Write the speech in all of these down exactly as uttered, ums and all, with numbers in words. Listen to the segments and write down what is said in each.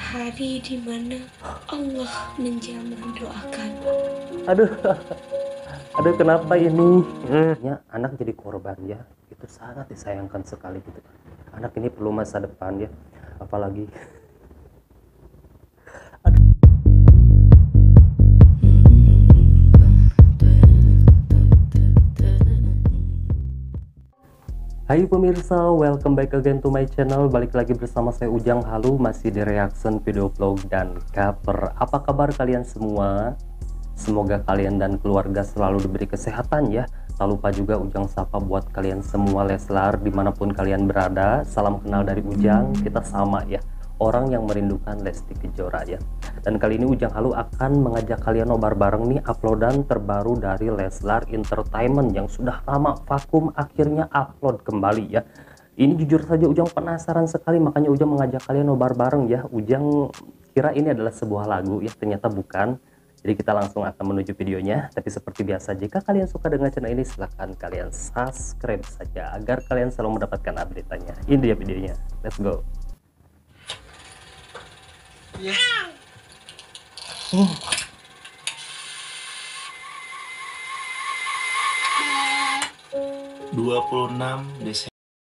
hari di mana Allah menjamah doakan. Aduh, aduh kenapa ini? Ya, anak jadi korban ya, itu sangat disayangkan sekali gitu. Anak ini perlu masa depan ya, apalagi. Hai pemirsa, welcome back again to my channel. Balik lagi bersama saya Ujang Halu, masih di reaction video vlog dan cover. Apa kabar kalian semua? Semoga kalian dan keluarga selalu diberi kesehatan ya. Tak lupa juga Ujang sapa buat kalian semua Leslar dimanapun kalian berada. Salam kenal dari Ujang, kita sama ya, orang yang merindukan Lesti Kejora ya. Dan kali ini Ujang Halu akan mengajak kalian nobar bareng nih uploadan terbaru dari Leslar Entertainment yang sudah lama vakum akhirnya upload kembali ya. Ini jujur saja Ujang penasaran sekali, makanya Ujang mengajak kalian nobar bareng ya. Ujang kira ini adalah sebuah lagu ya, ternyata bukan. Jadi kita langsung akan menuju videonya. Tapi seperti biasa, jika kalian suka dengan channel ini, silahkan kalian subscribe saja agar kalian selalu mendapatkan update-nya. Ini dia videonya, let's go. Yeah. Hmm. dua puluh enam Desember.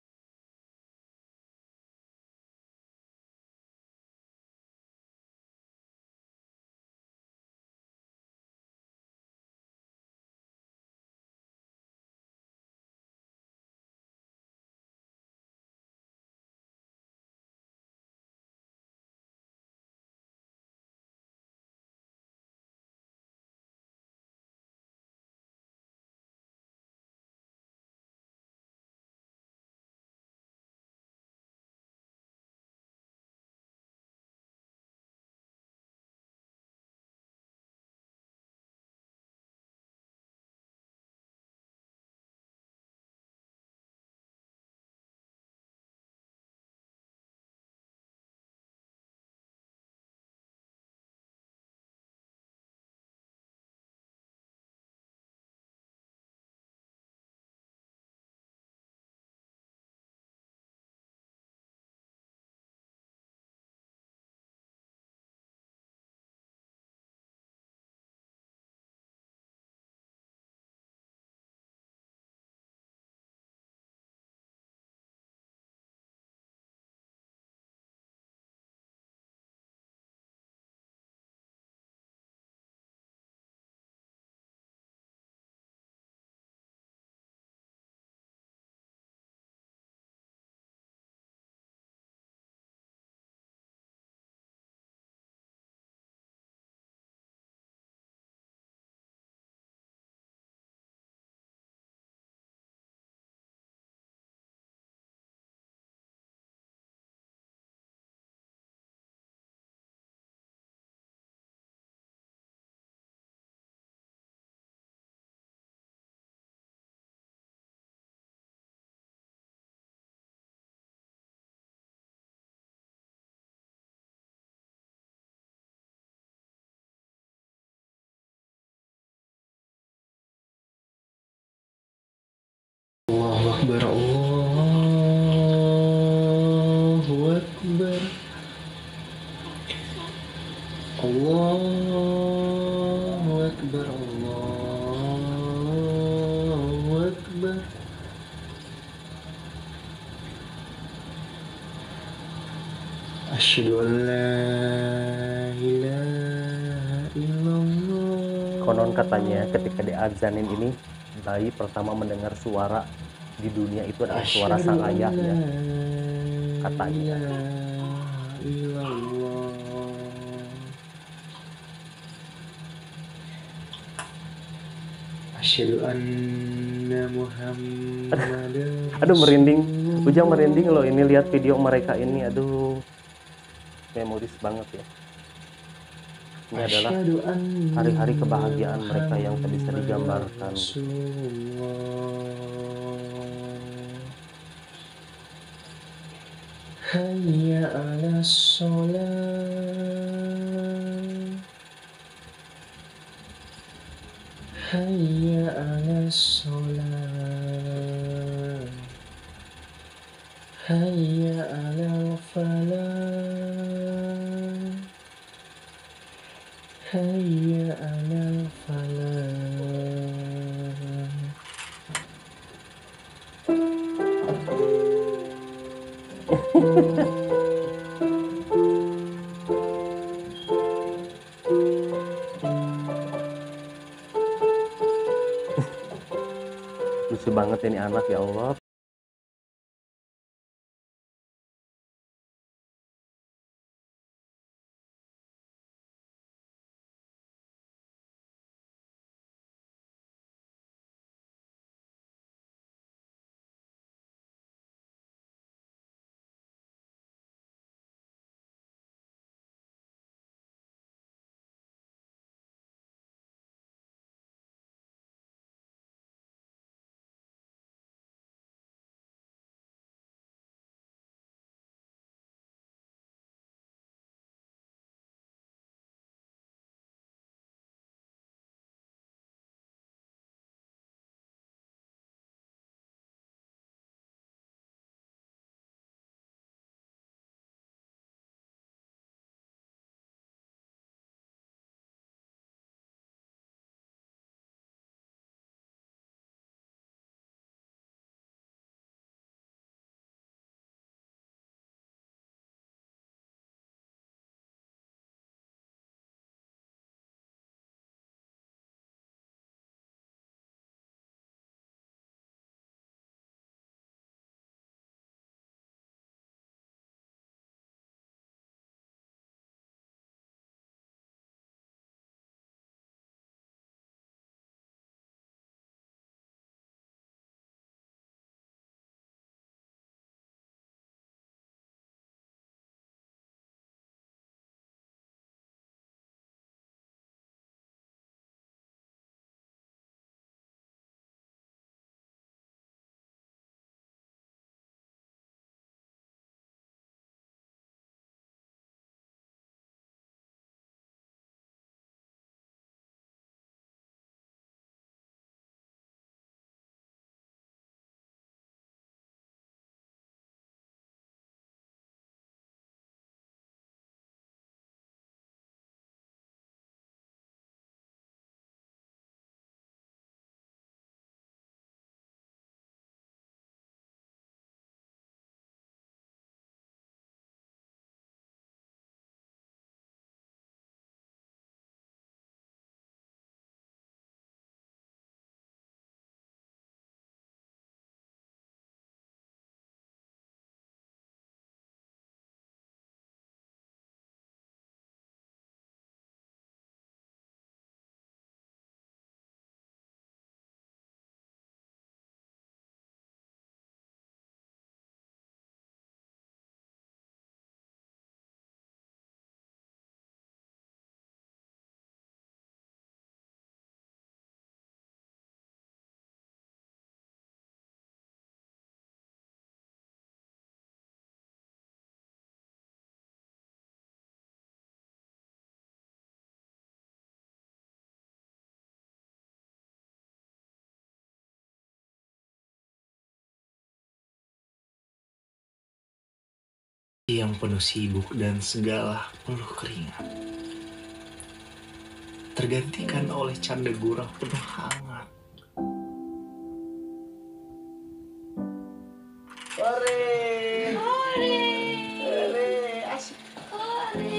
Allahu Akbar, Allahu Akbar, Allahu Akbar, Allahu Akbar. Asyhadu an la ilaha illallah. Konon katanya ketika diazanin ini, bayi pertama mendengar suara di dunia itu adalah suara sang ayah ya, katanya. Asyhadu anna Muhammadan. Aduh merinding, Ujang merinding loh ini lihat video mereka ini, aduh memoris banget ya. Ini adalah hari-hari kebahagiaan mereka yang tak bisa digambarkan. Hayya 'alas shalah, hayya 'alas shalah, hayya 'alal falah. hayya 'alal falah. Lucu banget ini anak, ya Allah. Yang penuh sibuk dan segala penuh keringat tergantikan oleh canda gurau penuh hangat. Ore, Ore, ore, asik. ore.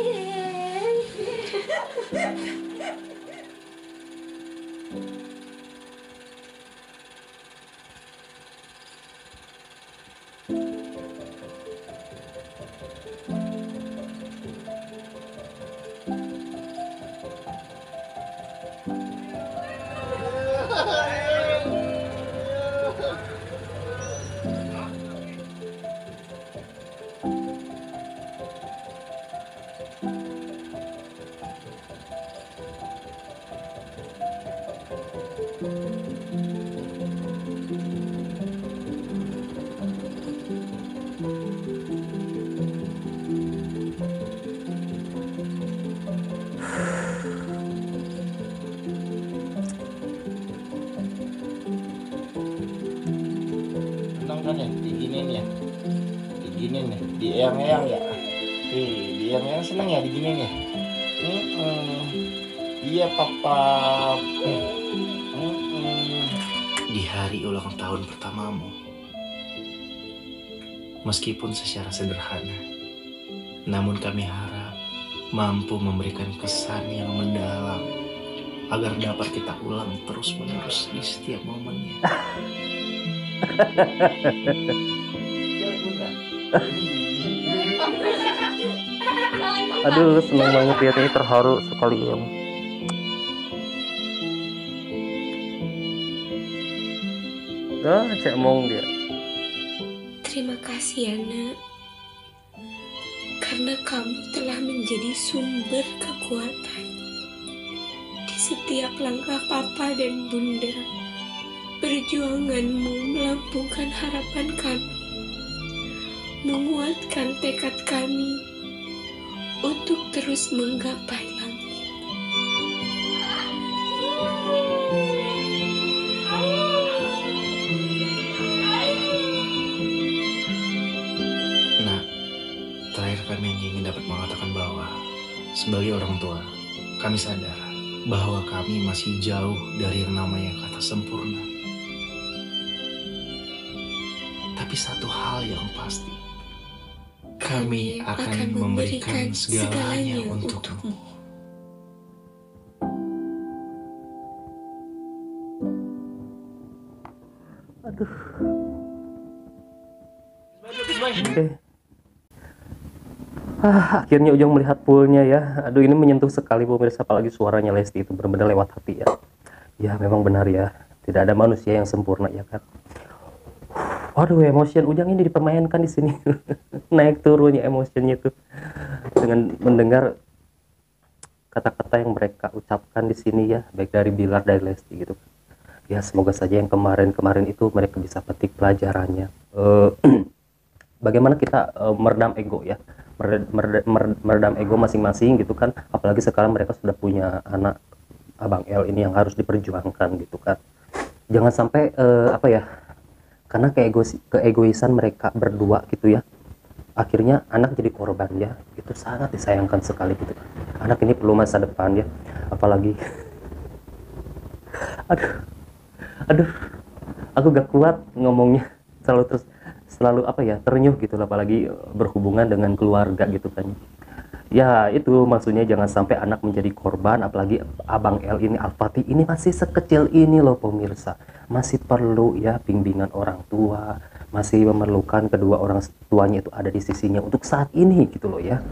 Senang kan ya diginin ya, diginin ya, dieyang-eyang ya. Ih, dieyang-eyang senang ya diginin ya. Mm-mm. Iya papa. Mm-mm. Di hari ulang tahun pertamamu, meskipun secara sederhana, namun kami harap mampu memberikan kesan yang mendalam agar dapat kita ulang terus-menerus di setiap momennya. Jelek bunda. Aduh, seneng banget lihatnya, terharu sekali ya. Ah, cemong dia. Terima kasih ya nak, karena kamu telah menjadi sumber kekuatan di setiap langkah papa dan bunda. Perjuanganmu melampungkan harapan kami, menguatkan tekad kami untuk terus menggapai langit. Nah, terakhir kami hanya ingin dapat mengatakan bahwa sebagai orang tua, kami sadar bahwa kami masih jauh dari yang namanya kata sempurna. Tapi satu hal yang pasti, kami akan memberikan segalanya untukmu. Aduh. Oke. Ah, akhirnya Ujang melihat poolnya ya. Aduh, ini menyentuh sekali pemirsa, apalagi suaranya Lesti itu benar-benar lewat hati ya. Ya, memang benar ya. Tidak ada manusia yang sempurna ya kan. Waduh, emotion Ujang ini dipermainkan di sini. Naik turunnya emotionnya tuh dengan mendengar kata-kata yang mereka ucapkan di sini ya, baik dari Bilar dari Lesti gitu. Ya, semoga saja yang kemarin-kemarin itu mereka bisa petik pelajarannya. Uh, bagaimana kita uh, meredam ego ya, meredam, meredam ego masing-masing gitu kan. Apalagi sekarang mereka sudah punya anak, Abang L ini yang harus diperjuangkan gitu kan. Jangan sampai uh, apa ya, karena keegois, keegoisan mereka berdua gitu ya, akhirnya anak jadi korban ya. Itu sangat disayangkan sekali gitu kan. Anak ini perlu masa depan ya, apalagi aduh aduh aku gak kuat ngomongnya, selalu terus selalu apa ya, terenyuh gitu, apalagi berhubungan dengan keluarga gitu kan ya. Itu maksudnya jangan sampai anak menjadi korban, apalagi Abang L ini, Al-Fatih ini masih sekecil ini loh pemirsa, masih perlu ya bimbingan orang tua, masih memerlukan kedua orang tuanya itu ada di sisinya untuk saat ini gitu loh ya.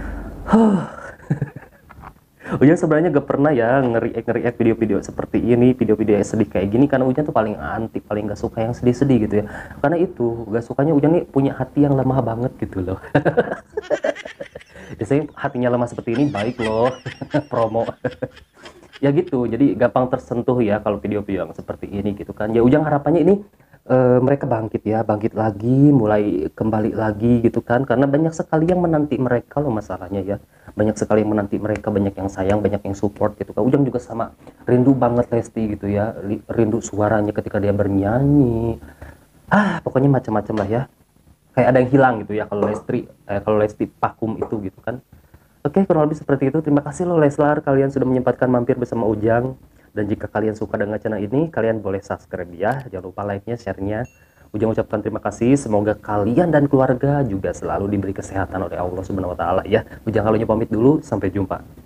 Ujang sebenarnya gak pernah ya ngeri-ngeri video-video seperti ini, video-video yang sedih kayak gini, karena Ujang tuh paling anti, paling gak suka yang sedih-sedih gitu ya. Karena itu gak sukanya Ujang nih punya hati yang lemah banget gitu loh. Biasanya hatinya lemah seperti ini baik loh. Promo. Ya gitu, jadi gampang tersentuh ya kalau video-video yang seperti ini gitu kan. Ya Ujang harapannya ini uh, mereka bangkit ya, bangkit lagi, mulai kembali lagi gitu kan. Karena banyak sekali yang menanti mereka loh masalahnya ya. Banyak sekali yang menanti mereka, banyak yang sayang, banyak yang support gitu kan. Ujang juga sama, rindu banget Lesti gitu ya, rindu suaranya ketika dia bernyanyi. Ah, pokoknya macam-macam lah ya. Kayak ada yang hilang gitu ya kalau Lesti, eh, kalau Lesti vakum itu gitu kan. Oke, kurang lebih seperti itu. Terima kasih loh Leslar, kalian sudah menyempatkan mampir bersama Ujang. Dan jika kalian suka dengan channel ini, kalian boleh subscribe ya. Jangan lupa like-nya, share-nya. Ujang ucapkan terima kasih. Semoga kalian dan keluarga juga selalu diberi kesehatan oleh Allah Subhanahu wa taala ya. Ujang Halunya pamit dulu, sampai jumpa.